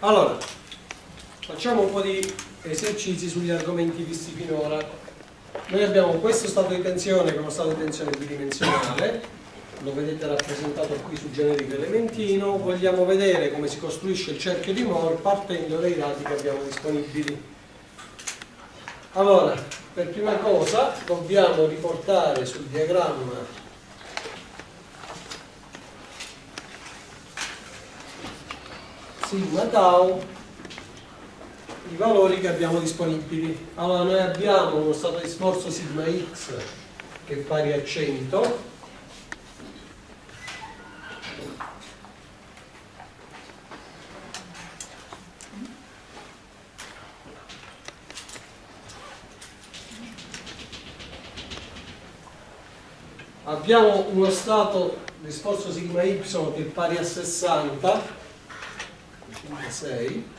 Allora, facciamo un po' di esercizi sugli argomenti visti finora. Noi abbiamo questo stato di tensione che è uno stato di tensione bidimensionale, lo vedete rappresentato qui sul generico elementino. Vogliamo vedere come si costruisce il cerchio di Moore partendo dai dati che abbiamo disponibili. Allora, per prima cosa dobbiamo riportare sul diagramma sigma tau i valori che abbiamo disponibili. Allora, noi abbiamo uno stato di sforzo sigma x che è pari a 100, abbiamo uno stato di sforzo sigma y che è pari a 60, 6,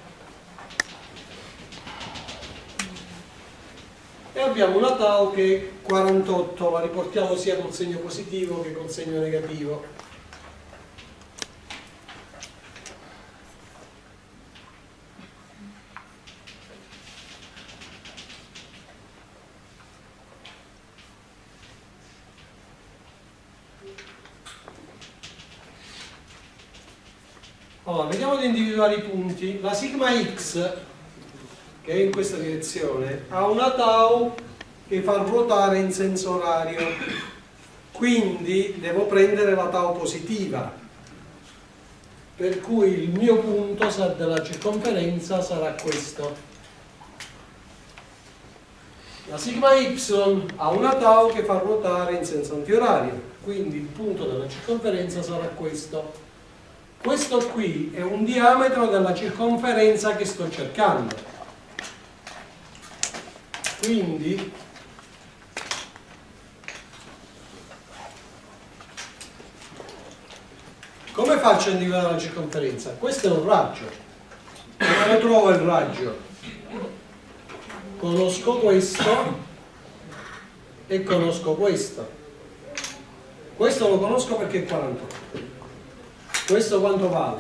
e abbiamo una tau che è 48, la riportiamo sia col segno positivo che col segno negativo. Allora, vediamo di individuare i punti. La sigma x, che è in questa direzione, ha una tau che fa ruotare in senso orario, quindi devo prendere la tau positiva, per cui il mio punto della circonferenza sarà questo. La sigma y ha una tau che fa ruotare in senso antiorario, quindi il punto della circonferenza sarà questo. Questo qui è un diametro della circonferenza che sto cercando. Quindi come faccio a individuare la circonferenza? Questo è un raggio. Come trovo il raggio? Conosco questo e conosco questo. Questo lo conosco perché è 48. Questo quanto vale?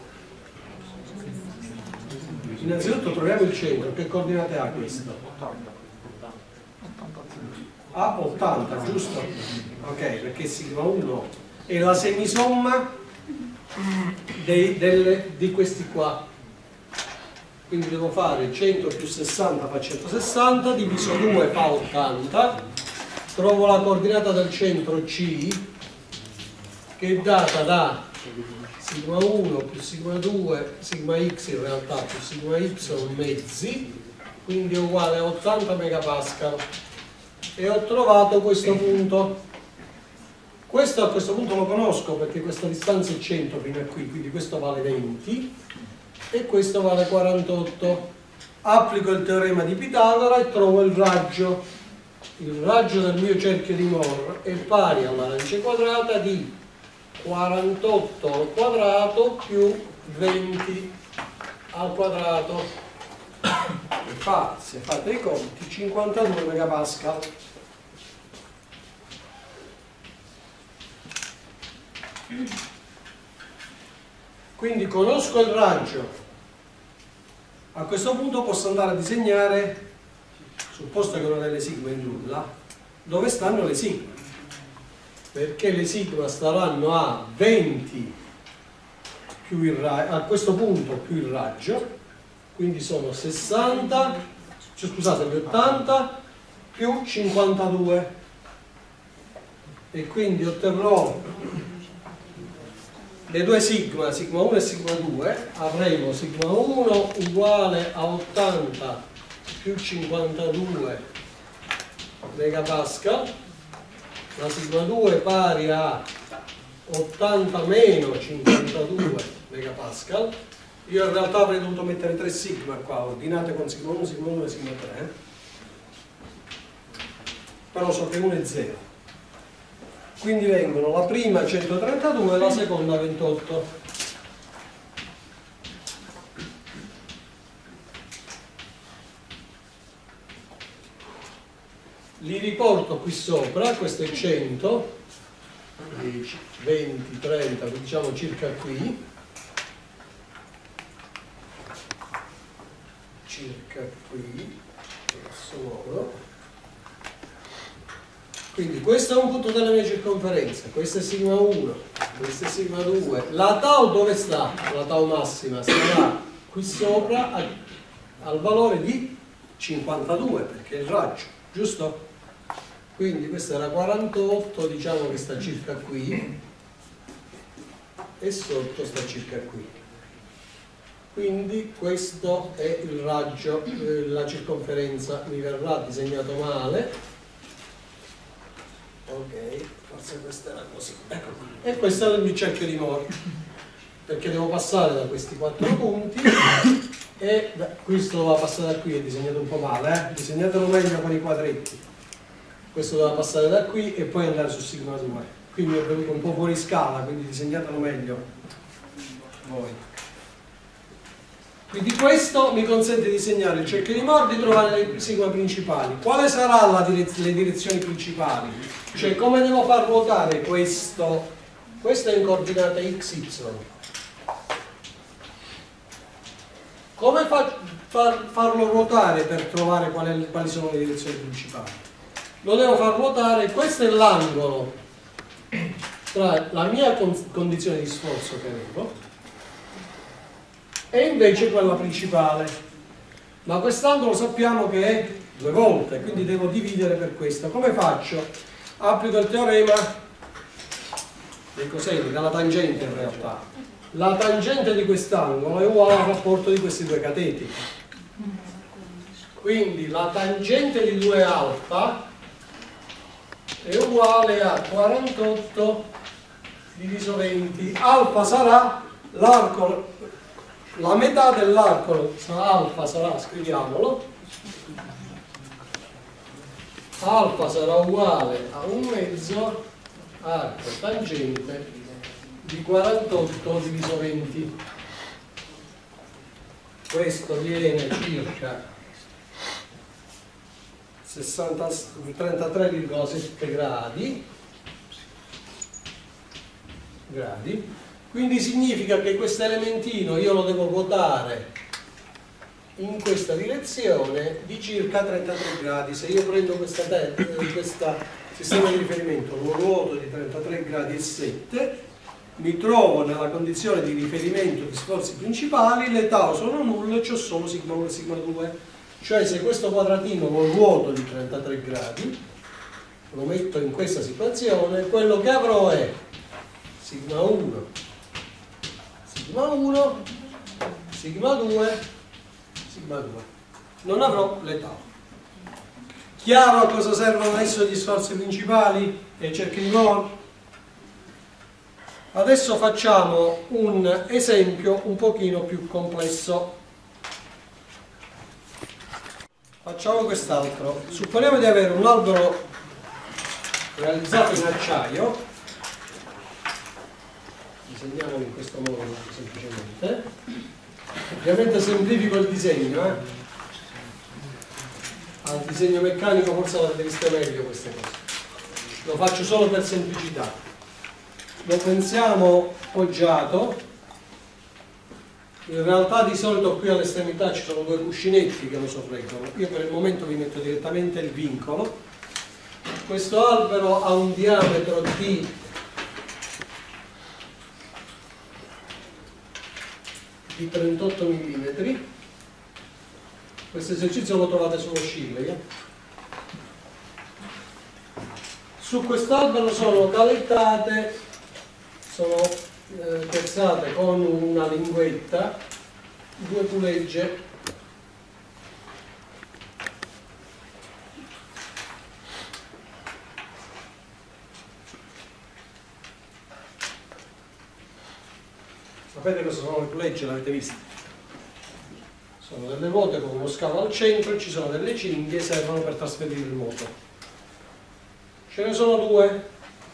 Innanzitutto troviamo il centro. Che coordinate ha questo? Ha 80, giusto? Ok, perché sigma 1 è la semisomma di questi qua. Quindi devo fare 100 più 60 fa 160, diviso 2 fa 80. Trovo la coordinata del centro C, che è data da sigma 1 più sigma 2, sigma x in realtà più sigma y mezzi, quindi è uguale a 80 megapascal, e ho trovato questo punto. Questo a questo punto lo conosco perché questa distanza è 100 fino a qui, quindi questo vale 20 e questo vale 48. Applico il teorema di Pitagora e trovo il raggio. Il raggio del mio cerchio di Moore è pari alla radice quadrata di 48 al quadrato più 20 al quadrato, che fa, se fate i conti, 52 megapascal. Quindi conosco il raggio. A questo punto posso andare a disegnare, sul posto che non è le sigma in nulla, dove stanno le sigma, perché le sigma staranno a 20 più il raggio, a questo punto più il raggio, quindi sono 60, cioè scusate, 80 più 52, e quindi otterrò le due sigma, sigma 1 e sigma 2, avremo sigma 1 uguale a 80 più 52 megapascal, la sigma 2 pari a 80 meno 52 megapascal. Io in realtà avrei dovuto mettere 3 sigma qua, ordinate con sigma 1, sigma 1 e sigma 3, però so che 1 è 0. Quindi vengono la prima 132 e la seconda 28. Li riporto qui sopra, questo è 100, 10, 20, 30, diciamo circa qui. circa qui, grosso modo. Quindi questo è un punto della mia circonferenza, questo è sigma 1, questo è sigma 2. La tau dove sta? La tau massima sarà qui sopra al valore di 52, perché è il raggio, giusto? Quindi questa era 48, diciamo che sta circa qui, e sotto sta circa qui. Quindi questo è il raggio, la circonferenza mi verrà disegnato male. Ok, forse questa era così, ecco qua. E questo è il cerchio di Moore, perché devo passare da questi 4 punti e questo doveva passare da qui, è disegnato un po' male, disegnatelo meglio con i quadretti. Questo doveva passare da qui e poi andare su sigma 2, quindi è venuto un po' fuori scala, quindi disegnatelo meglio voi. Quindi questo mi consente di disegnare il cerchio di Moore, di trovare le sigma principali. Quale sarà le direzioni principali? Cioè come devo far ruotare questo? Questo è in coordinate XY. Come farlo ruotare per trovare quali sono le direzioni principali? Lo devo far ruotare, questo è l'angolo tra la mia condizione di sforzo che avevo e invece quella principale, ma quest'angolo sappiamo che è 2 volte, quindi devo dividere per questo. Come faccio? Applico il teorema dei coseni, della tangente in realtà. La tangente di quest'angolo è uguale al rapporto di questi 2 cateti, quindi la tangente di 2 alfa è uguale a 48 diviso 20. Alfa sarà l'arco, la metà dell'arco alfa sarà, scriviamolo, alfa sarà uguale a 1 mezzo arco tangente di 48 diviso 20. Questo viene circa 33,7 gradi. Quindi significa che questo elementino io lo devo ruotare in questa direzione di circa 33 gradi. Se io prendo questo sistema di riferimento, lo ruoto di 33 gradi e 7, mi trovo nella condizione di riferimento di sforzi principali, le tau sono nulle, c'ho solo sigma 1 e sigma 2. Cioè se questo quadratino lo ruoto di 33 gradi, lo metto in questa situazione, quello che avrò è sigma 1, sigma 1, sigma 2, sigma 2. Non avrò le tau. Chiaro a cosa servono adesso gli sforzi principali e i cerchi di Moore? Adesso facciamo un esempio un pochino più complesso. Facciamo quest'altro. Supponiamo di avere un albero realizzato in acciaio. Disegniamolo in questo modo semplicemente. Ovviamente semplifico il disegno. Al disegno meccanico forse avrete visto meglio queste cose. Lo faccio solo per semplicità. Lo pensiamo poggiato, in realtà di solito qui all'estremità ci sono 2 cuscinetti che lo sorreggono. Io per il momento vi metto direttamente il vincolo. Questo albero ha un diametro di 38 mm. Questo esercizio lo trovate sullo Schiller. Su quest'albero sono calettate, sono terzate con una linguetta 2 pulegge sapete cosa sono le pulegge? L'avete vista? Sono delle ruote con uno scavo al centro e ci sono delle cinghie che servono per trasferire il moto. Ce ne sono 2.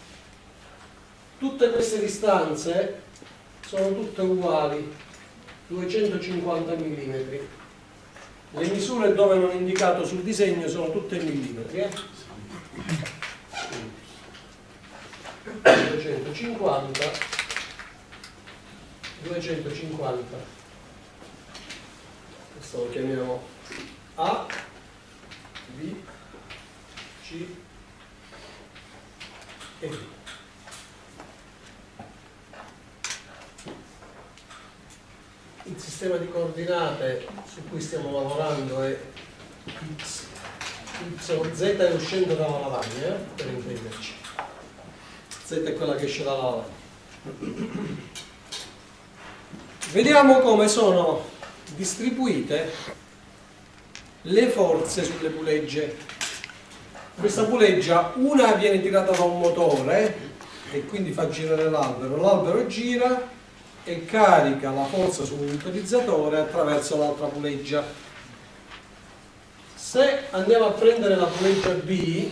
Tutte queste distanze sono tutte uguali, 250 mm. Le misure dove non indicato sul disegno sono tutte in millimetri. 250, 250. Questo lo chiamiamo A, B, C e D. Il sistema di coordinate su cui stiamo lavorando è X, Y, Z è uscendo dalla lavagna, per intenderci. Z è quella che esce dalla lavagna. Vediamo come sono distribuite le forze sulle pulegge. Questa puleggia, una viene tirata da un motore e quindi fa girare l'albero, l'albero gira e carica la forza sul utilizzatore attraverso l'altra puleggia. Se andiamo a prendere la puleggia B,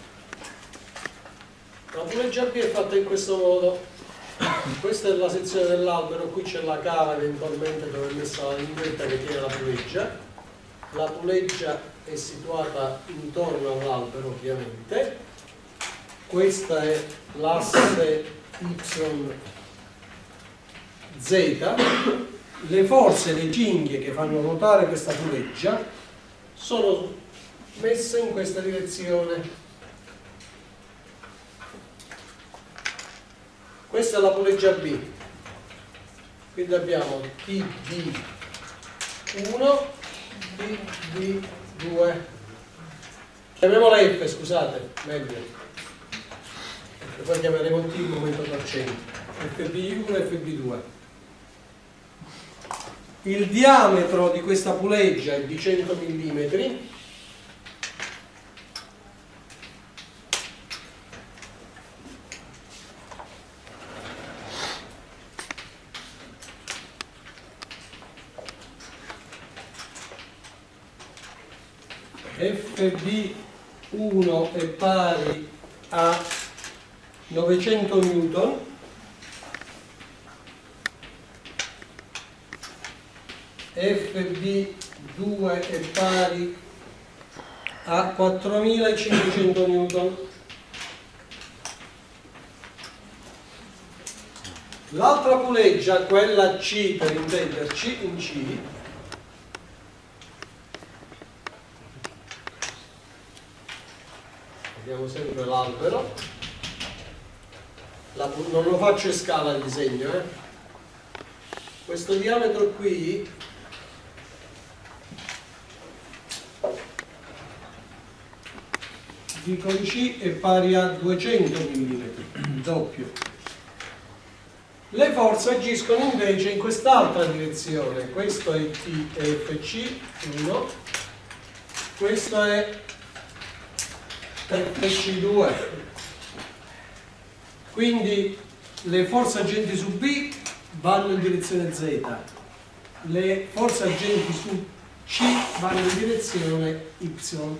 la puleggia B è fatta in questo modo. Questa è la sezione dell'albero, qui c'è la cava eventualmente dove è messa la linguetta che tiene la puleggia. La puleggia è situata intorno all'albero ovviamente. Questa è l'asse YZ. Le forze, le cinghie che fanno ruotare questa puleggia sono messe in questa direzione. Questa è la puleggia B, quindi abbiamo TB1, TB2, chiamiamola F, scusate, meglio, e poi chiameremo T il momento torcente, FB1 e FB2. Il diametro di questa puleggia è di 100 mm. FB1 è pari a 900 newton, FB2 è pari a 4500 newton. L'altra puleggia, quella C per intenderci, in C, vediamo sempre l'albero, non lo faccio in scala il disegno, questo diametro qui dico in C è pari a 200 mm, doppio. Le forze agiscono invece in quest'altra direzione, questo è T e FC1, questo è FC2, quindi le forze agenti su B vanno in direzione Z, le forze agenti su C vanno in direzione Y.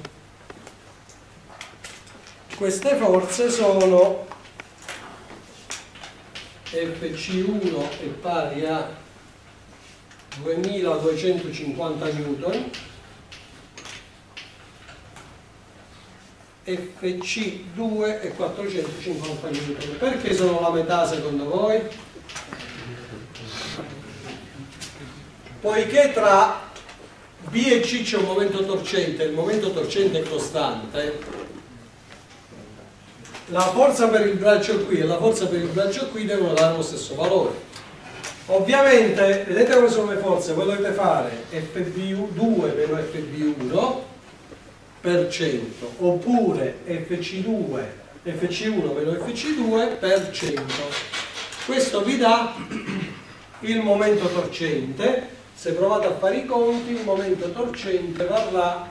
Queste forze sono FC1 è pari a 2250 newton, FC2 è 450 newton. Perché sono la metà secondo voi? Poiché tra B e C c'è un momento torcente, il momento torcente è costante, la forza per il braccio qui e la forza per il braccio qui devono dare lo stesso valore. Ovviamente, vedete come sono le forze, voi dovete fare FB2 meno FB1 per 100, oppure FC1 meno FC2 per 100. Questo vi dà il momento torcente. Se provate a fare i conti, il momento torcente varrà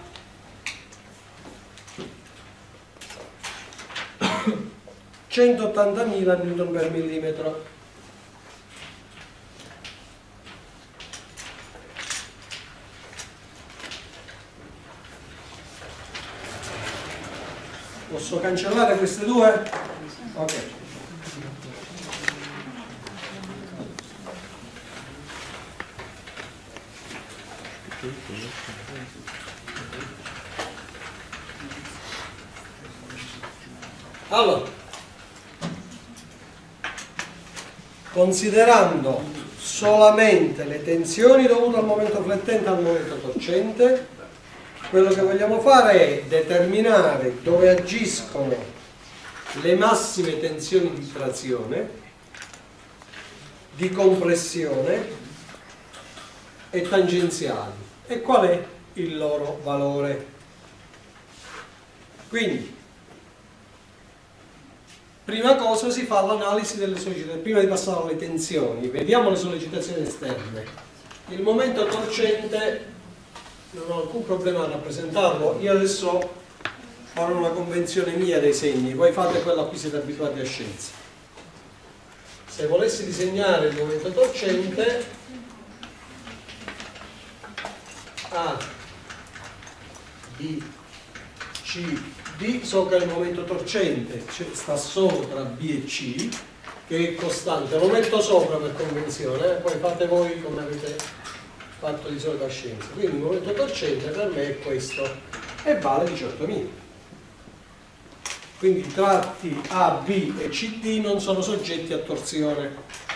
180.000 newton per millimetro. Posso cancellare queste due? Ok. Allora, considerando solamente le tensioni dovute al momento flettente e al momento torcente, quello che vogliamo fare è determinare dove agiscono le massime tensioni di trazione, di compressione e tangenziali e qual è il loro valore. Quindi prima cosa si fa l'analisi delle sollecitazioni, prima di passare alle tensioni, vediamo le sollecitazioni esterne. Il momento torcente non ho alcun problema a rappresentarlo, io adesso farò una convenzione mia dei segni, voi fate quella a cui siete abituati a scienza. Se volessi disegnare il momento torcente, A, B, C, D, so che il momento torcente sta solo tra B e C, che è costante, lo metto sopra per convenzione, poi fate voi come avete fatto di solito a scienza. Quindi il momento torcente per me è questo e vale 18.000. Quindi i tratti A, B e CD non sono soggetti a torsione.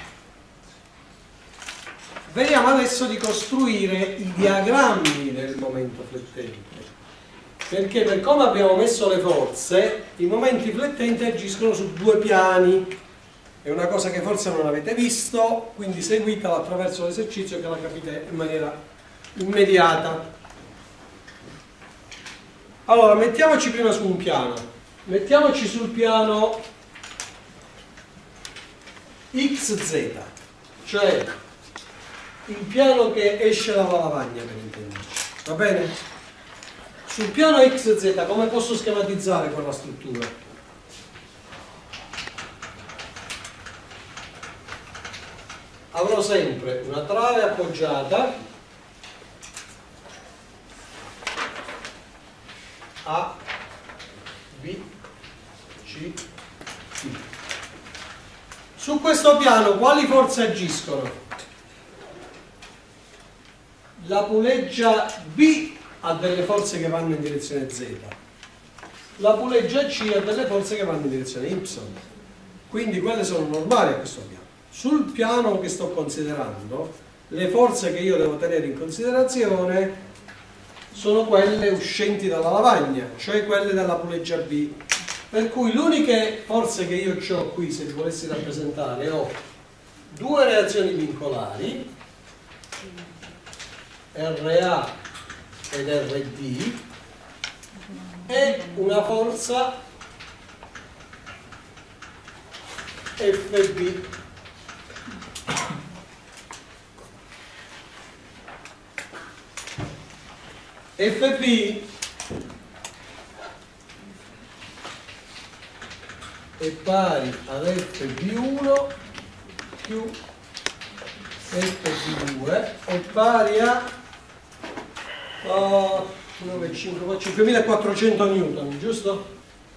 Vediamo adesso di costruire i diagrammi del momento flettente, perché per come abbiamo messo le forze, i momenti flettenti agiscono su due piani. È una cosa che forse non avete visto, quindi seguitela attraverso l'esercizio che la capite in maniera immediata. Allora, mettiamoci prima su un piano. Mettiamoci sul piano XZ, cioè il piano che esce dalla lavagna, per intenderci. Va bene? Sul piano XZ come posso schematizzare quella struttura? Avrò sempre una trave appoggiata A, B, C, D. Su questo piano quali forze agiscono? La puleggia B ha delle forze che vanno in direzione Z, la puleggia C ha delle forze che vanno in direzione Y, quindi quelle sono normali a questo piano. Sul piano che sto considerando, le forze che io devo tenere in considerazione sono quelle uscenti dalla lavagna, cioè quelle della puleggia B. Per cui le uniche forze che io ho qui, se vi volessi rappresentare, ho due reazioni vincolari, RA ed RD, e una forza FB. FB è pari ad FB1 più FB2 è pari a 5.400 newton, giusto?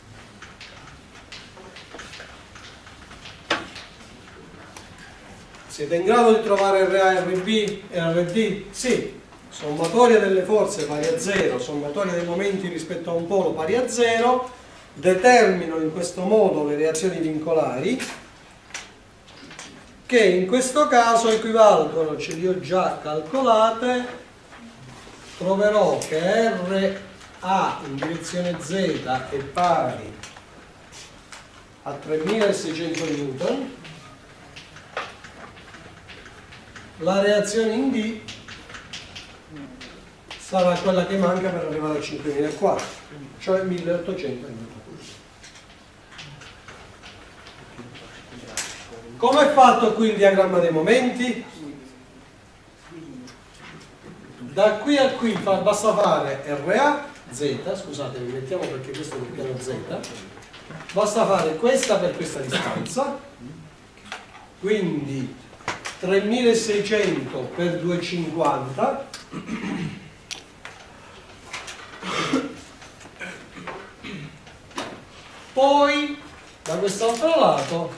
Siete in grado di trovare RA, RB e RD? Sì. Sommatoria delle forze pari a 0, sommatoria dei momenti rispetto a un polo pari a 0, determino in questo modo le reazioni vincolari, che in questo caso equivalgono, ce li ho già calcolate, troverò che RA in direzione Z è pari a 3600 newton, la reazione in D sarà quella che manca per arrivare a 5004, cioè 1800 newton. Come è fatto qui il diagramma dei momenti? Da qui a qui basta fare RA, Z, scusatemi, mettiamo perché questo è il piano Z, basta fare questa per questa distanza, quindi 3600 per 250, poi da quest'altro lato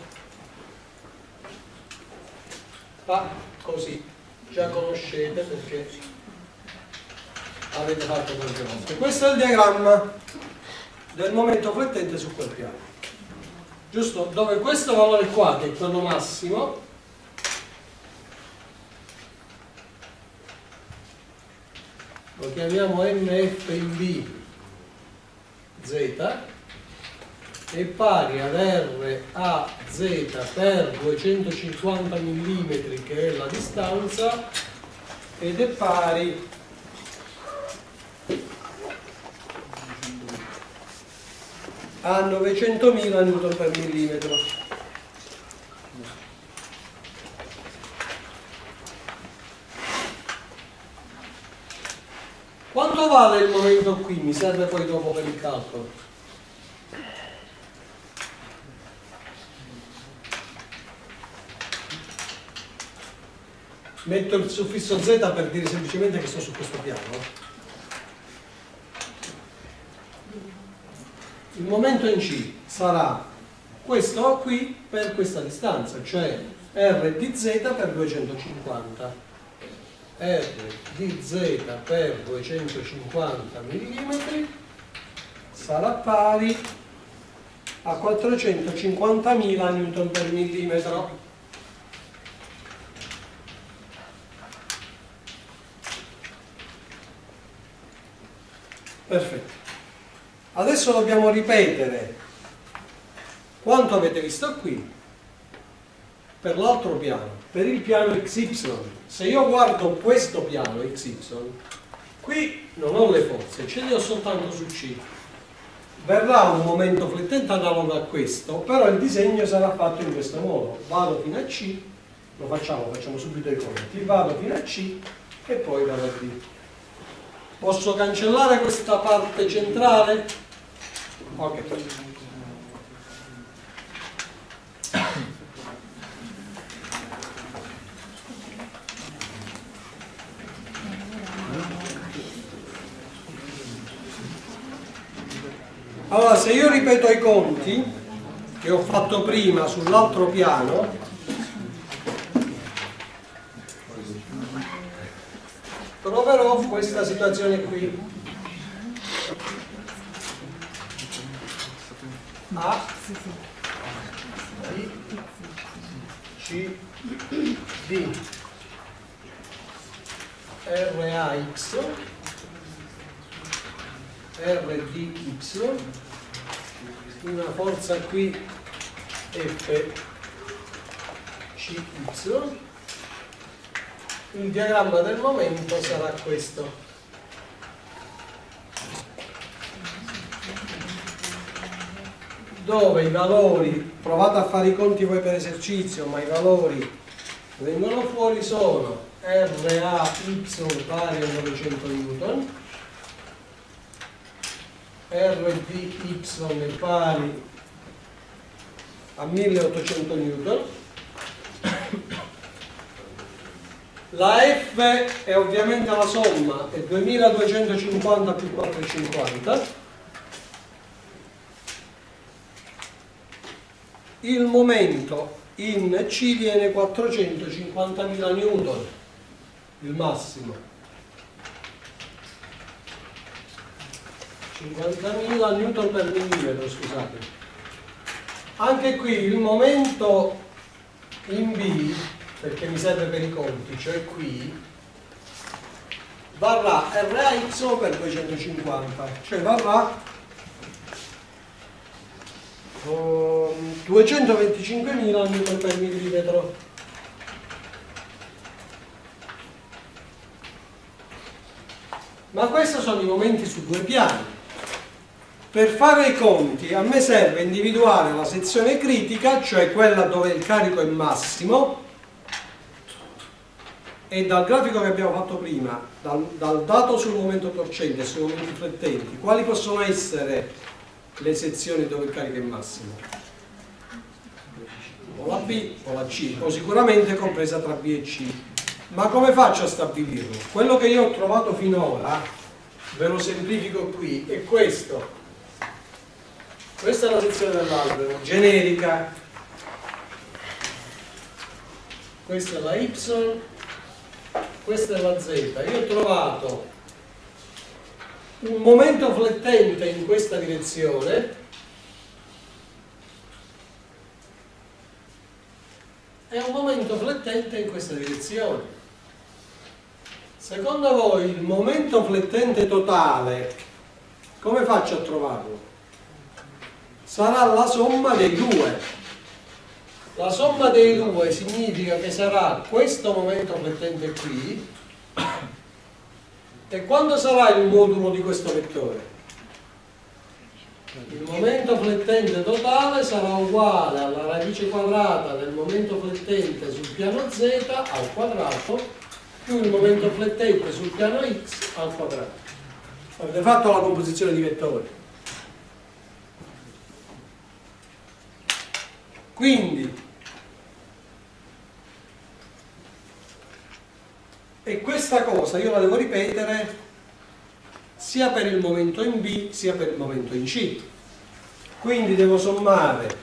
fa così, già conoscete perché avete fatto qualche volta. Questo è il diagramma del momento flettente su quel piano, giusto? Dove questo valore qua, che è quello massimo, lo chiamiamo MF in B Z, è pari ad RAZ per 250 mm, che è la distanza, ed è pari a 900.000 Newton per millimetro. Quanto vale il momento qui? Mi serve poi dopo per il calcolo. Metto il suffisso Z per dire semplicemente che sto su questo piano. Il momento in C sarà questo qui per questa distanza, cioè R di Z per 250. R di Z per 250 mm sarà pari a 450.000 Newton per millimetro. Perfetto. Adesso dobbiamo ripetere quanto avete visto qui per l'altro piano, per il piano XY. Se io guardo questo piano XY, qui non ho le forze, ce le ho soltanto su C. Verrà un momento flettente analogo a questo, però il disegno sarà fatto in questo modo. Vado fino a C, lo facciamo subito i conti, vado fino a C e poi vado a D. Posso cancellare questa parte centrale? Ok. Allora, se io ripeto i conti che ho fatto prima sull'altro piano, troverò questa situazione qui. A, B, C, D, RAX, RDY, una forza qui FCY. Il diagramma del momento sarà questo. Dove i valori, provate a fare i conti voi per esercizio, ma i valori che vengono fuori sono RAY pari a 900 Newton, RDY è pari a 1800 Newton. La F è ovviamente la somma, è 2250 più 450. Il momento in C viene 450.000 Newton, il massimo. 50.000 Newton per millimetro, scusate. Anche qui il momento in B, perché mi serve per i conti, cioè qui, varrà RAX per 250, cioè varrà 225.000 Newton per millimetro. Ma questi sono i momenti su due piani. Per fare i conti a me serve individuare la sezione critica, cioè quella dove il carico è massimo, e dal grafico che abbiamo fatto prima, dal dato sul momento torcente e sui momenti flettenti, quali possono essere le sezioni dove il carico è massimo? O la B o la C, o sicuramente compresa tra B e C. Ma come faccio a stabilirlo? Quello che io ho trovato finora, ve lo semplifico qui, è questo. Questa è la sezione dell'albero, generica. Questa è la Y, questa è la Z. Io ho trovato un momento flettente in questa direzione e un momento flettente in questa direzione. Secondo voi il momento flettente totale, come faccio a trovarlo? Sarà la somma dei due. La somma dei due significa che sarà questo momento flettente qui. E quando sarà il modulo di questo vettore? Il momento flettente totale sarà uguale alla radice quadrata del momento flettente sul piano z al quadrato più il momento flettente sul piano x al quadrato. Avete fatto la composizione di vettori. Quindi, e questa cosa io la devo ripetere sia per il momento in B sia per il momento in C. Quindi devo sommare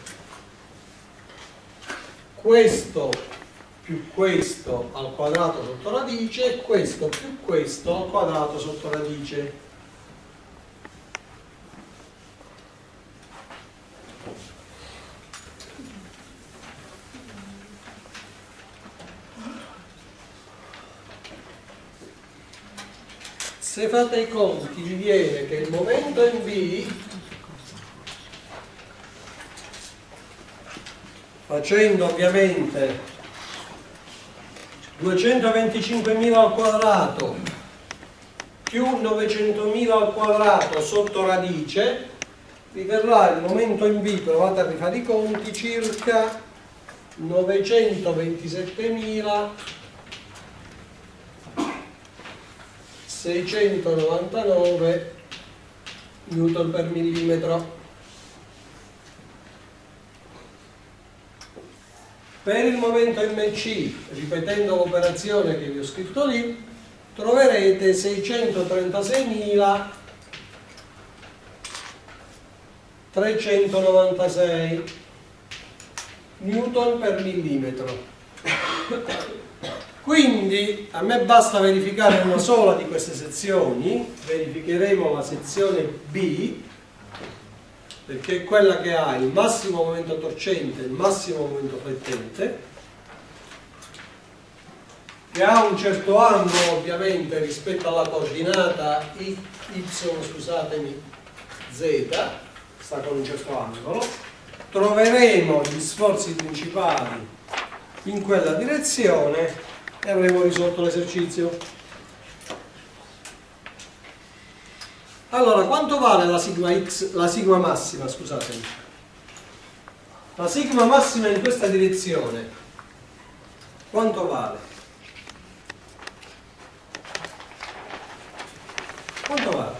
questo più questo al quadrato sotto radice e questo più questo al quadrato sotto radice. Se fate i conti vi viene che il momento in B, facendo ovviamente 225.000 al quadrato più 900.000 al quadrato sotto radice, vi verrà il momento in B, provate a rifare i conti, circa 927.699 newton per millimetro. Per il momento MC, ripetendo l'operazione che vi ho scritto lì, troverete 636.396 newton per millimetro. Quindi a me basta verificare una sola di queste sezioni, verificheremo la sezione B, perché è quella che ha il massimo momento torcente e il massimo momento flettente, che ha un certo angolo ovviamente rispetto alla coordinata y, scusatemi, z, sta con un certo angolo. Troveremo gli sforzi principali in quella direzione e avremo risolto l'esercizio. Allora, quanto vale la sigma x, la sigma massima, scusatemi? La sigma massima in questa direzione, quanto vale? Quanto vale?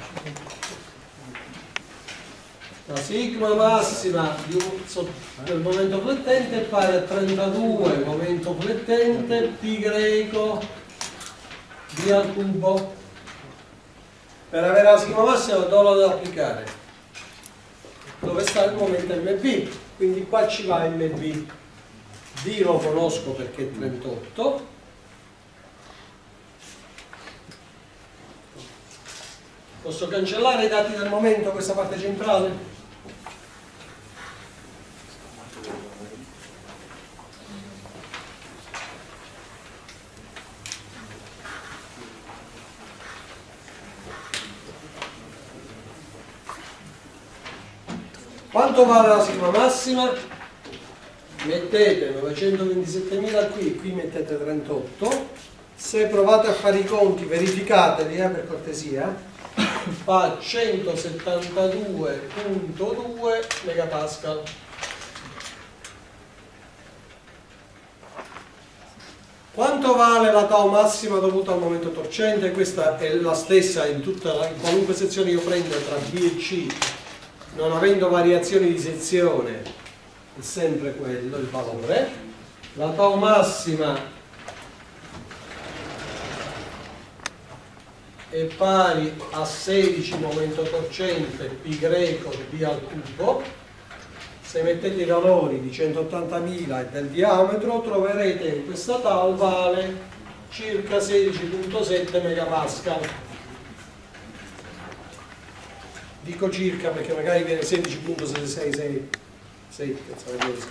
La sigma massima del momento flettente è pari a 32 momento flettente pi greco d al cubo. Per avere la sigma massima dove la devo applicare? Dove sta il momento MB, quindi qua ci va MB. D lo conosco perché è 38. Posso cancellare i dati del momento, questa parte centrale? Quanto vale la sigma massima? Mettete 927.000 qui, qui mettete 38. Se provate a fare i conti, verificateli per cortesia, fa 172.2 megapascal. Quanto vale la tau massima dovuta al momento torcente? Questa è la stessa in qualunque sezione io prenda tra B e C, non avendo variazioni di sezione, è sempre quello il valore. La tau massima è pari a 16 momento torcente pi greco d al cubo. Se mettete i valori di 180.000 e del diametro, troverete che questa tau vale circa 16.7 megapascal. Dico circa perché magari viene 16.666.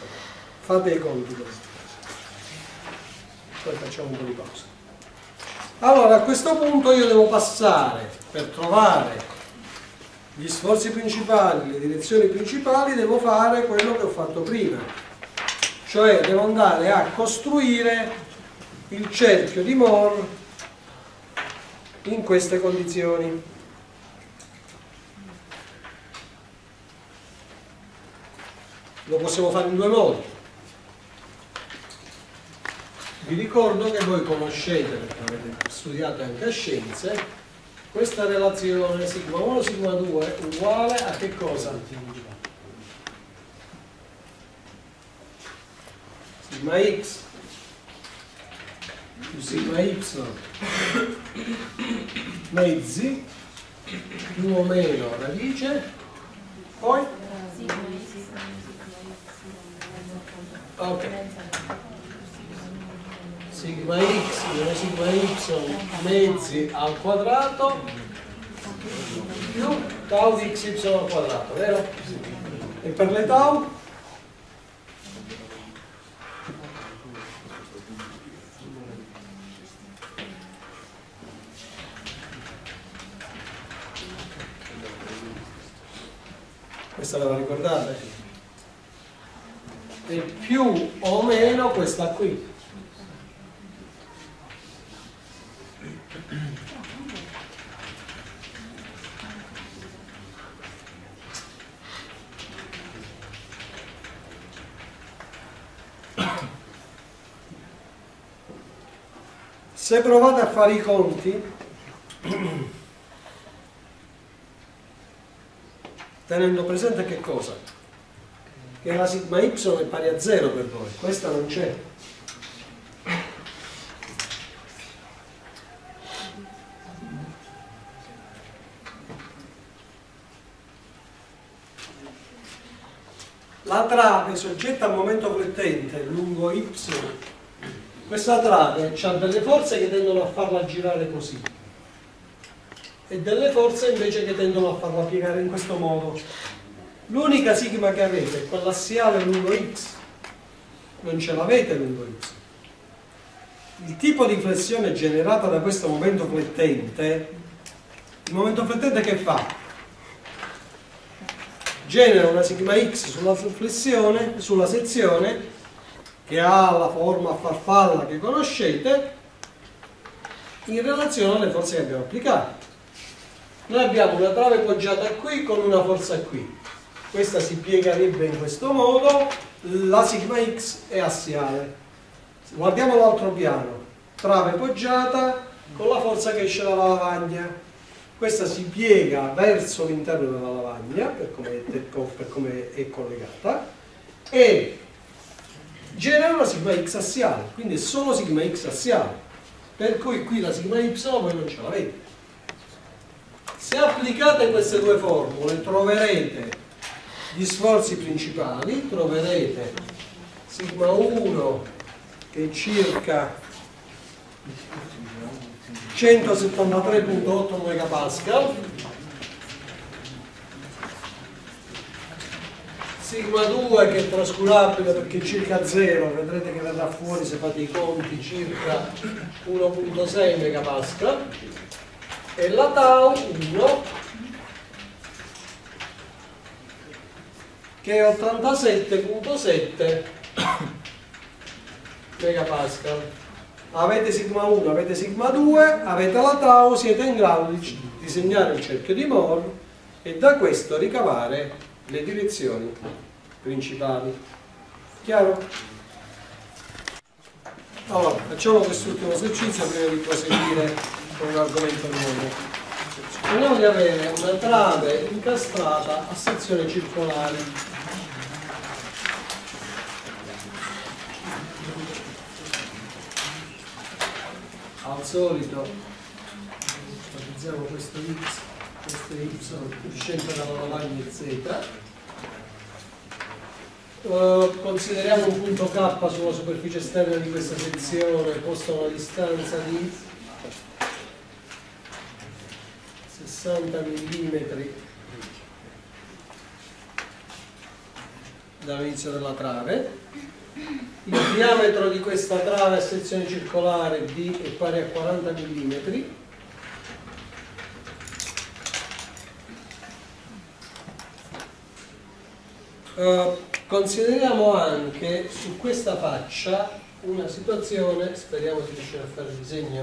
Fate i conti, poi facciamo un po' di pausa. Allora a questo punto io devo passare, per trovare gli sforzi principali, le direzioni principali, devo fare quello che ho fatto prima, cioè devo andare a costruire il cerchio di Moore in queste condizioni. Lo possiamo fare in due modi. Vi ricordo che voi conoscete, perché avete studiato anche a scienze, questa relazione sigma 1 sigma 2 uguale a che cosa? Sigma x più sigma y mezzi più o meno radice, poi ok, sigma x meno sigma y mezzi al quadrato più tau di xy al quadrato, vero? E per le tau? Questa ve la ricordate? E più o meno questa qui. Se provate a fare i conti, tenendo presente che cosa? Che la sigma y è pari a 0 per voi, questa non c'è. La trave soggetta al momento flettente lungo y, questa trave ha delle forze che tendono a farla girare così e delle forze invece che tendono a farla piegare in questo modo. L'unica sigma che avete è quella assiale lungo x, non ce l'avete lungo y. Il tipo di flessione generata da questo momento flettente, il momento flettente che fa? Genera una sigma x sulla flessione, sulla sezione, che ha la forma a farfalla che conoscete, in relazione alle forze che abbiamo applicato. Noi abbiamo una trave poggiata qui con una forza qui. Questa si piegherebbe in questo modo, la sigma x è assiale. Guardiamo l'altro piano, trave poggiata con la forza che esce dalla lavagna. Questa si piega verso l'interno della lavagna, per come è collegata, e genera una sigma x assiale, quindi è solo sigma x assiale, per cui qui la sigma y voi non ce l'avete. Se applicate queste due formule troverete gli sforzi principali, troverete sigma 1 che è circa 173.8 megapascal, sigma 2 che è trascurabile perché è circa 0, vedrete che verrà fuori se fate i conti circa 1.6 megapascal, e la tau 1 che è 87.7 megapascal. Avete sigma 1, avete sigma 2, avete la tau, siete in grado di disegnare il cerchio di Moore e da questo ricavare le direzioni principali. Chiaro? Allora, facciamo quest'ultimo esercizio prima di proseguire con un argomento nuovo. Speriamo di avere una trave incastrata a sezioni circolari. Al solito utilizziamo questo x, questo y uscente dalla lavagna z. Consideriamo un punto K sulla superficie esterna di questa sezione posta a una distanza di 60 mm dall'inizio della trave. Il diametro di questa trave a sezione circolare D è pari a 40 mm. Consideriamo anche su questa faccia una situazione, speriamo di riuscire a fare il disegno.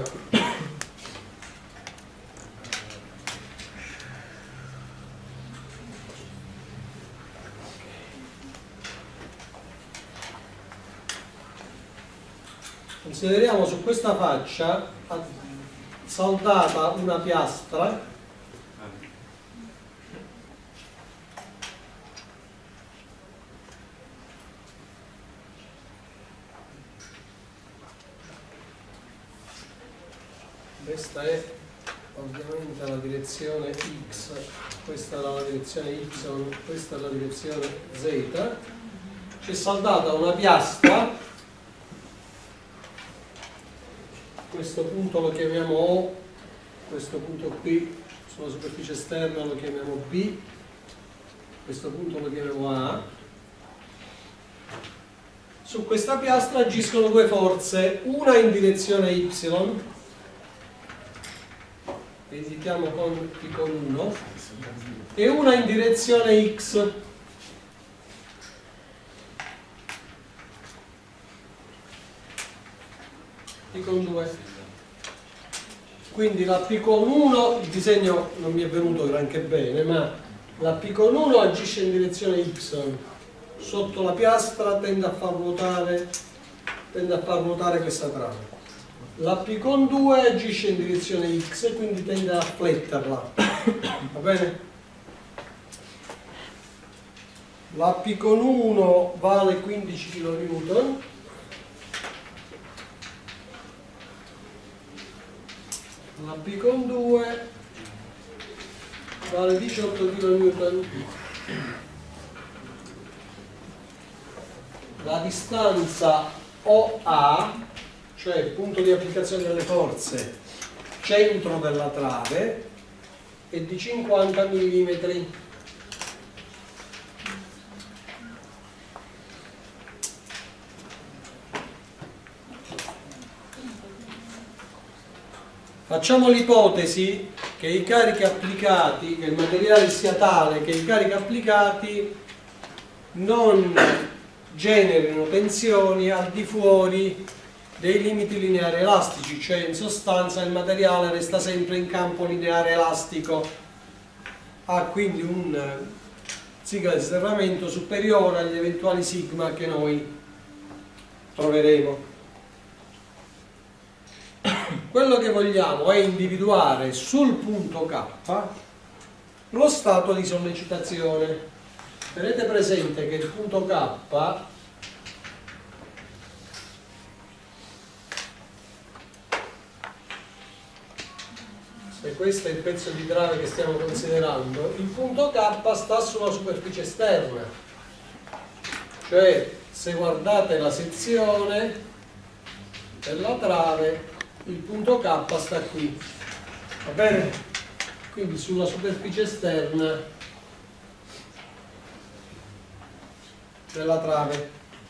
Consideriamo su questa faccia saldata una piastra questa è ovviamente la direzione X, questa è la direzione Y, questa è la direzione Z. C'è saldata una piastra, questo punto lo chiamiamo O, questo punto qui sulla superficie esterna lo chiamiamo B, questo punto lo chiamiamo A. Su questa piastra agiscono due forze, una in direzione Y, che indichiamo con P con 1, e una in direzione X. P con 2. Quindi la P con 1, il disegno non mi è venuto granché bene, ma la P con 1 agisce in direzione Y, sotto la piastra tende a far ruotare questa trave. La P con 2 agisce in direzione X, quindi tende a fletterla. Va bene? La P con 1 vale 15 kN. La P con 2 vale 18 kN. La distanza OA, cioè il punto di applicazione delle forze, centro della trave, è di 50 mm. Facciamo l'ipotesi che i carichi applicati, che il materiale sia tale che i carichi applicati non generino tensioni al di fuori dei limiti lineari elastici, cioè in sostanza il materiale resta sempre in campo lineare elastico, ha quindi un sigma di serramento superiore agli eventuali sigma che noi troveremo. Quello che vogliamo è individuare sul punto K lo stato di sollecitazione. Tenete presente che il punto K se questo è il pezzo di trave che stiamo considerando, il punto K sta sulla superficie esterna, cioè se guardate la sezione della trave il punto K sta qui, va bene? Quindi sulla superficie esterna della trave.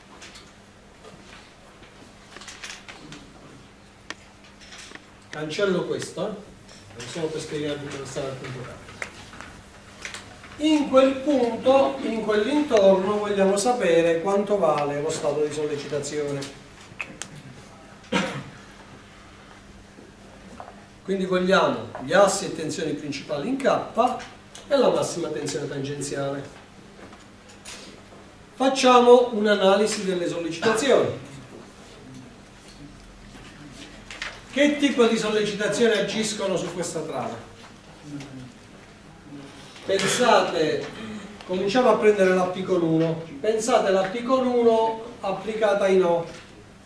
Cancello questo, non solo per spiegarvi dove sta il punto K. In quel punto, in quell'intorno, vogliamo sapere quanto vale lo stato di sollecitazione. Quindi vogliamo gli assi e tensioni principali in K e la massima tensione tangenziale. Facciamo un'analisi delle sollecitazioni. Che tipo di sollecitazioni agiscono su questa trave? Pensate, cominciamo a prendere la P con 1. Pensate la P con 1 applicata in O.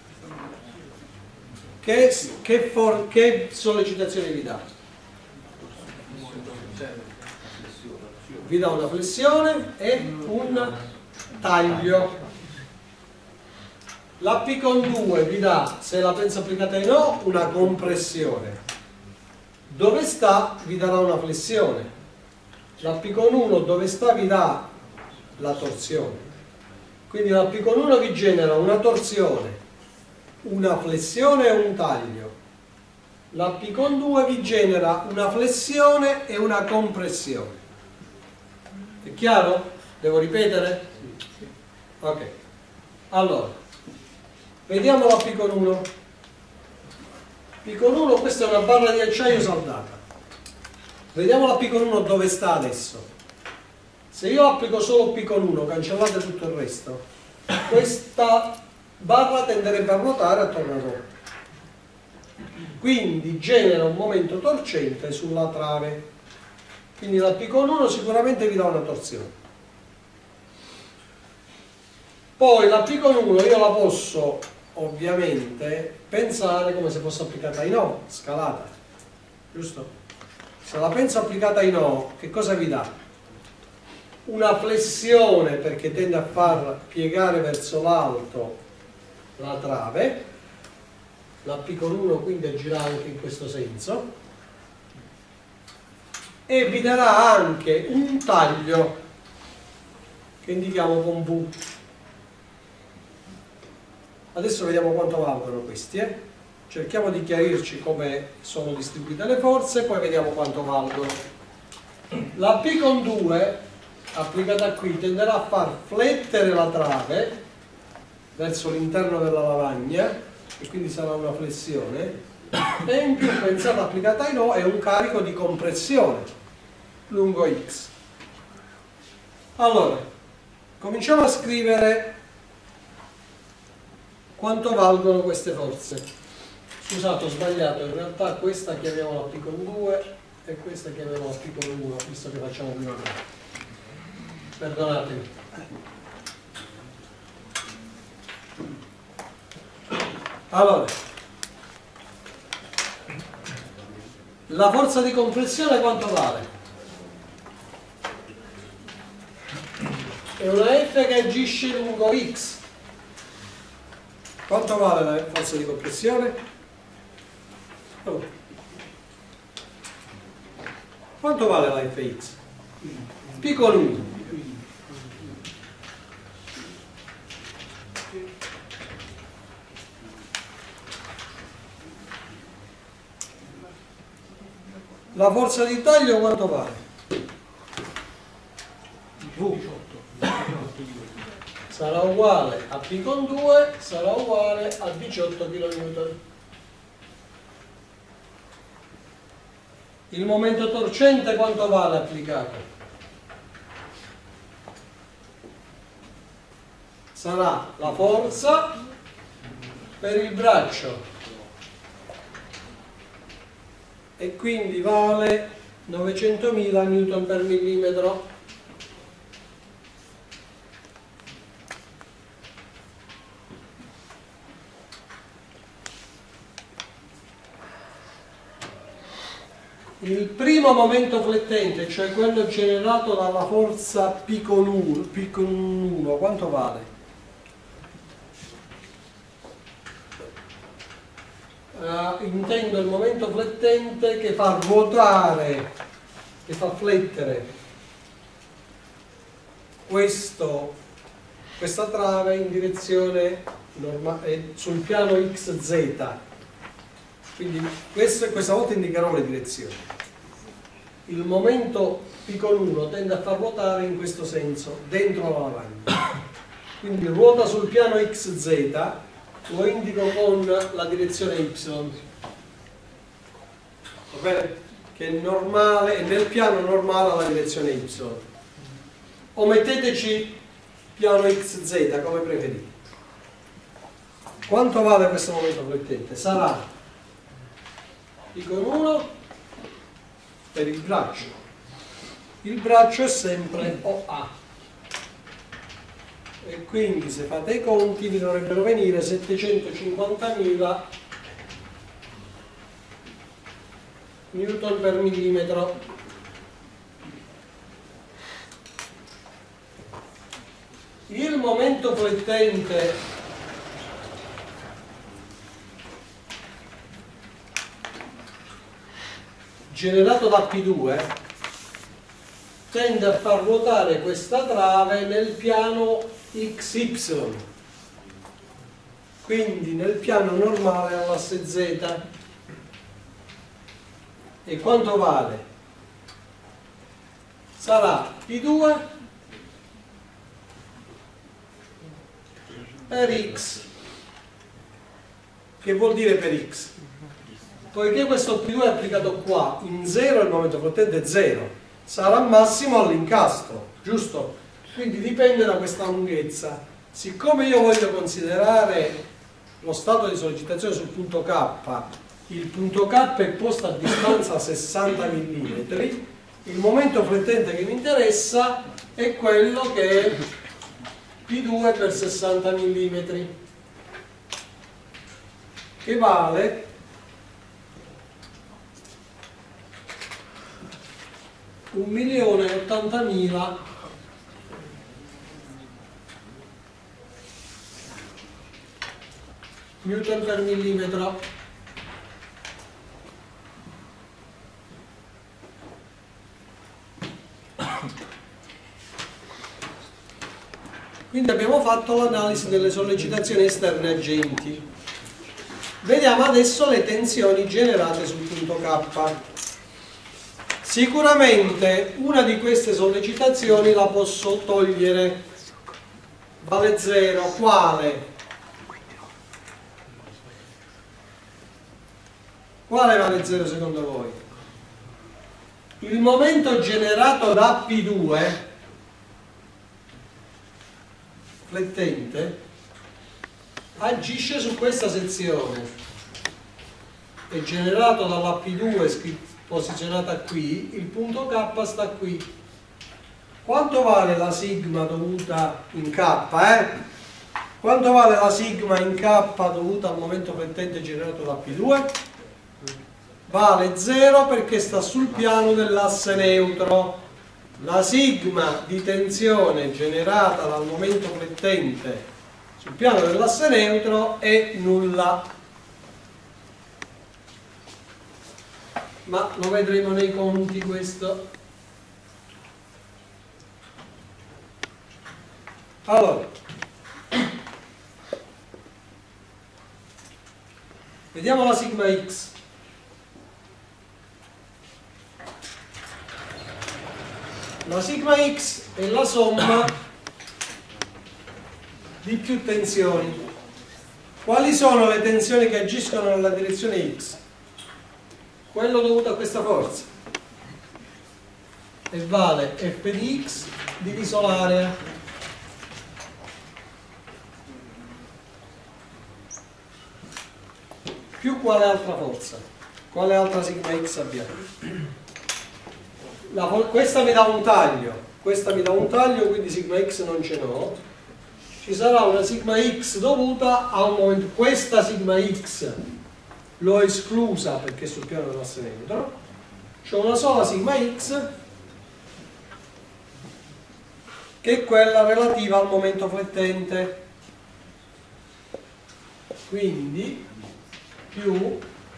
Che sollecitazione vi dà? Vi dà una flessione e un taglio. La P con 2 vi dà, se la pensa applicata in O, una compressione. Dove sta vi darà una flessione. La P con 1 dove sta vi dà la torsione. Quindi la P con 1 vi genera una torsione, una flessione e un taglio. La P con 2 vi genera una flessione e una compressione. È chiaro? Devo ripetere? Ok. Allora, vediamo la P con 1. P con 1, questa è una barra di acciaio saldata. Vediamo la P con 1 dove sta adesso. Se io applico solo P con 1, cancellate tutto il resto, questa barra tenderebbe a ruotare attorno a rota. Quindi genera un momento torcente sulla trave. Quindi la P con 1 sicuramente vi dà una torsione. Poi la P con 1 io la posso ovviamente pensare come se fosse applicata in O, scalata. Giusto? Se la penso applicata in O, che cosa vi dà? Una flessione perché tende a far piegare verso l'alto la trave, la P con 1 quindi gira anche in questo senso, e vi darà anche un taglio che indichiamo con V. Adesso vediamo quanto valgono questi, cerchiamo di chiarirci come sono distribuite le forze, poi vediamo quanto valgono. La P con 2 applicata qui tenderà a far flettere la trave verso l'interno della lavagna e quindi sarà una flessione, e in più pensate applicata in O è un carico di compressione lungo X. Allora cominciamo a scrivere quanto valgono queste forze. Scusate, ho sbagliato, in realtà questa chiamiamola P con 2 e questa chiamiamola P con 1, visto che facciamo prima prima. Perdonatemi. Allora, la forza di compressione quanto vale? È una F che agisce lungo X. Quanto vale la forza di compressione? Oh. Quanto vale la Fx? P con 1. La forza di taglio quanto vale? V sarà uguale a P con 2, sarà uguale a 18 kN. Il momento torcente quanto vale applicato? Sarà la forza per il braccio e quindi vale 900.000 Newton per millimetro. Il primo momento flettente, cioè quello generato dalla forza P con 1, quanto vale? Intendo il momento flettente che fa ruotare, che fa flettere questa trave in direzione sul piano XZ. Quindi questa volta indicherò le direzioni. Il momento P con 1 tende a far ruotare in questo senso, dentro la lavagna. Quindi ruota sul piano XZ, lo indico con la direzione Y. Va bene? Che è normale, è nel piano normale alla direzione Y. O metteteci piano XZ, come preferite. Quanto vale questo momento flettente? Sarà P con 1 per il braccio. Il braccio è sempre OA. E quindi se fate i conti vi dovrebbero venire 750.000 Newton per millimetro. Il momento flettente generato da P2 tende a far ruotare questa trave nel piano xy, quindi nel piano normale all'asse z. E quanto vale? Sarà P2 per x. Che vuol dire per x? Poiché questo P2 è applicato qua in 0, il momento flottante è 0, sarà massimo all'incastro, giusto? Quindi dipende da questa lunghezza. Siccome io voglio considerare lo stato di sollecitazione sul punto K, il punto K è posto a distanza 60 mm, il momento flottante che mi interessa è quello che è P2 per 60 mm, che vale 1.080.000 newton per millimetro. Quindi abbiamo fatto l'analisi delle sollecitazioni esterne agenti. Vediamo adesso le tensioni generate sul punto K. Sicuramente una di queste sollecitazioni la posso togliere, vale 0. Quale? Quale vale 0 secondo voi? Il momento generato da P2 flettente agisce su questa sezione, è generato dalla P2 posizionata qui, il punto K sta qui. Quanto vale la sigma dovuta in K? Quanto vale la sigma in K dovuta al momento flettente generato da P2? Vale 0 perché sta sul piano dell'asse neutro. La sigma di tensione generata dal momento flettente sul piano dell'asse neutro è nulla. Ma lo vedremo nei conti questo. Allora, vediamo la sigma x. La sigma x è la somma di più tensioni. Quali sono le tensioni che agiscono nella direzione x? Quello dovuto a questa forza. E vale f di x diviso l'area. Più quale altra forza? Quale altra sigma x abbiamo? Questa mi dà un taglio, questa mi dà un taglio, quindi sigma x non ce n'ho. Ci sarà una sigma x dovuta a un momento. Questa sigma x l'ho esclusa perché è sul piano dell'asse neutro. C'è una sola sigma x che è quella relativa al momento flettente. Quindi più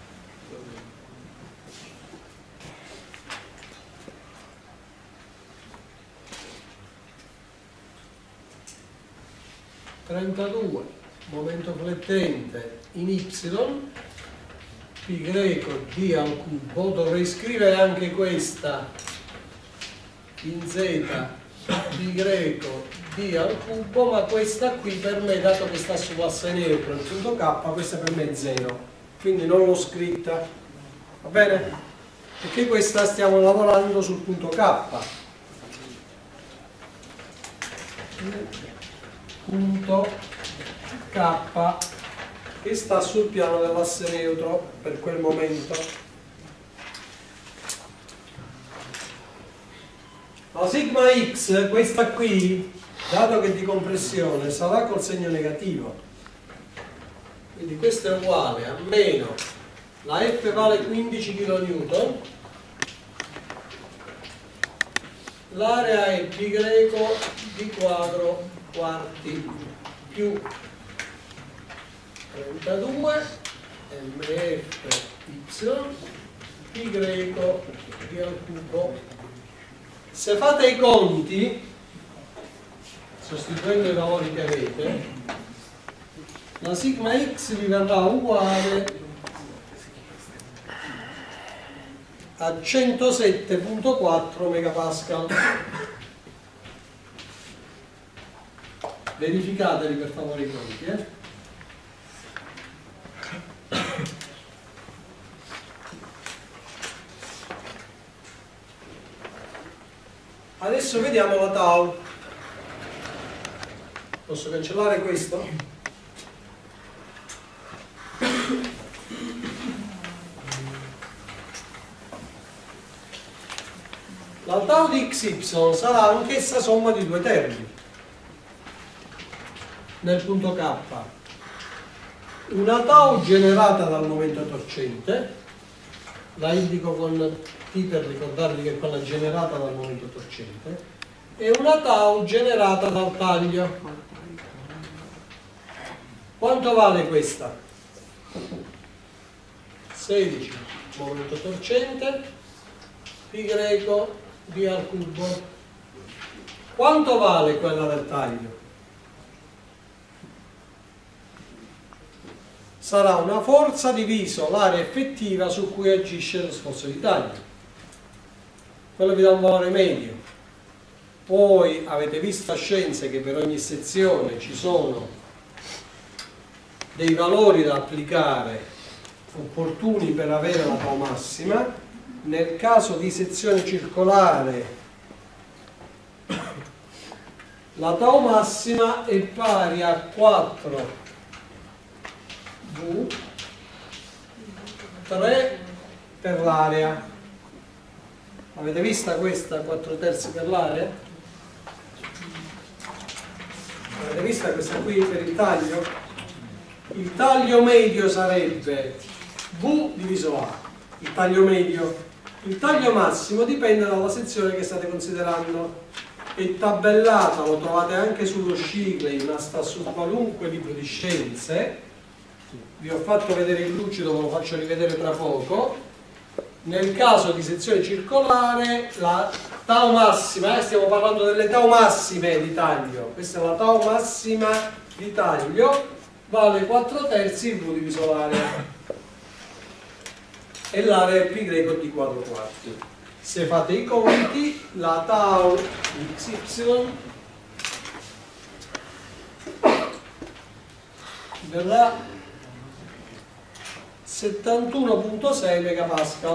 momento flettente in y, pi greco d al cubo. Dovrei scrivere anche questa in z, pi greco d al cubo, ma questa qui per me, dato che sta sull'asse neutro il punto K, questa per me è 0, quindi non l'ho scritta, va bene? Perché questa stiamo lavorando sul punto K. Punto K che sta sul piano dell'asse neutro per quel momento. La sigma x, questa qui, dato che di compressione sarà col segno negativo, quindi questo è uguale a meno la F vale 15 kN, l'area è pi greco d quadro quarti più 32 mfy pi greco d al cubo. Se fate i conti sostituendo i valori che avete, la sigma x vi verrà uguale a 107.4 megapascal. Verificateli per favore i conti, Adesso vediamo la tau. Posso cancellare questo? La tau di xy sarà anch'essa somma di due termini nel punto K. Una tau generata dal momento torcente, la indico con T per ricordarvi che è quella generata dal momento torcente, e una tau generata dal taglio. Quanto vale questa? 16 momento torcente pi greco d al cubo. Quanto vale quella del taglio? Sarà una forza diviso l'area effettiva su cui agisce lo sforzo di taglio. Quello vi dà un valore medio. Poi avete visto a scienze che per ogni sezione ci sono dei valori da applicare opportuni per avere la tau massima. Nel caso di sezione circolare la tau massima è pari a 4 V 3 per l'area. Avete vista questa 4 terzi per l'area? Avete vista questa qui per il taglio? Il taglio medio sarebbe V diviso A, il taglio medio. Il taglio massimo dipende dalla sezione che state considerando. È tabellata, lo trovate anche sullo Shigley, ma sta su qualunque libro di scienze. Vi ho fatto vedere il lucido, ve lo faccio rivedere tra poco. Nel caso di sezione circolare la tau massima, stiamo parlando delle tau massime di taglio, questa è la tau massima di taglio, vale 4 terzi V diviso l'area, e l'area è pi greco d 4 quarti. Se fate i conti, la tau di xy verrà 71.6 megapascal.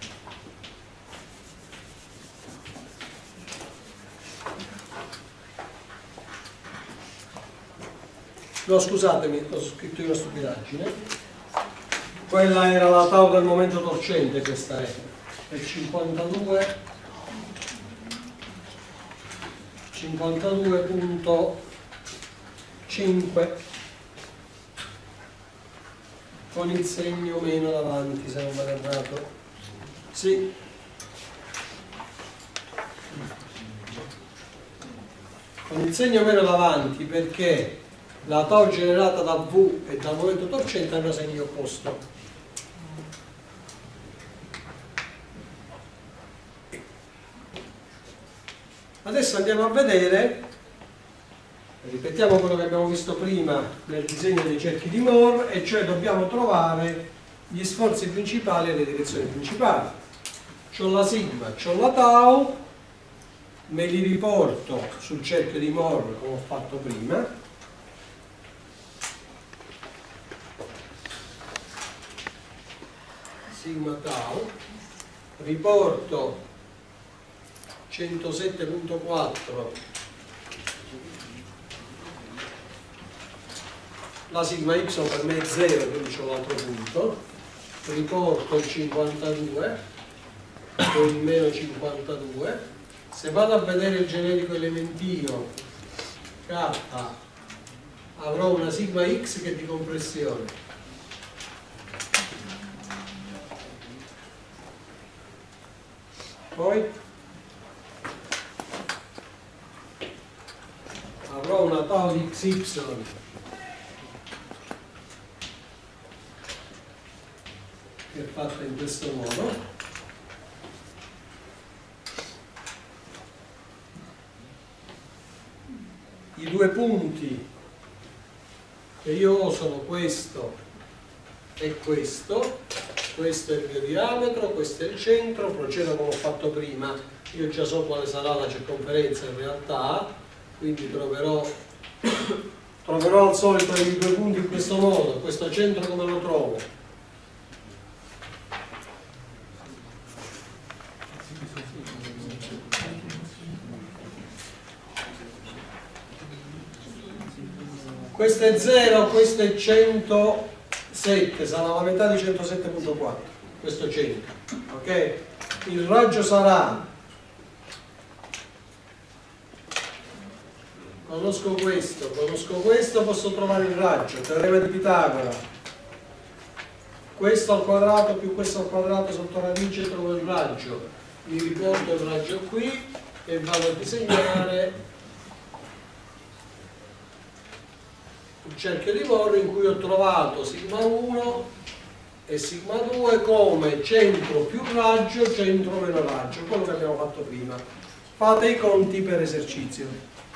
No, scusatemi, ho scritto io una stupidaggine. Quella era la tau del momento torcente, questa è 52.5 con il segno meno davanti, se non vado errato. Sì. Con il segno meno davanti perché la tau generata da V e dal momento torcente hanno segno opposto. Adesso andiamo a vedere, ripetiamo quello che abbiamo visto prima nel disegno dei cerchi di Moore, e cioè dobbiamo trovare gli sforzi principali e le direzioni principali. C'ho la sigma, c'ho la tau, me li riporto sul cerchio di Moore come ho fatto prima. Sigma tau, riporto 107.4 la sigma y per me è 0, quindi c'ho l'altro punto, riporto il 52 con il meno 52. Se vado a vedere il generico elementino K avrò una sigma x che è di compressione, poi avrò una tau di xy che è fatta in questo modo, i due punti che io ho sono questo e questo è il mio diametro, questo è il centro, procedo come ho fatto prima, io già so quale sarà la circonferenza in realtà, quindi troverò al solito i due punti in questo modo. Questo centro come lo trovo? Questo è 0, questo è 107, sarà la metà di 107.4, questo centro, ok? Il raggio sarà, conosco questo, posso trovare il raggio, teorema di Pitagora, questo al quadrato più questo al quadrato sotto radice trovo il raggio, mi riporto il raggio qui e vado a disegnare il cerchio di Moore in cui ho trovato sigma 1 e sigma 2 come centro più raggio, centro meno raggio, quello che abbiamo fatto prima. Fate i conti per esercizio.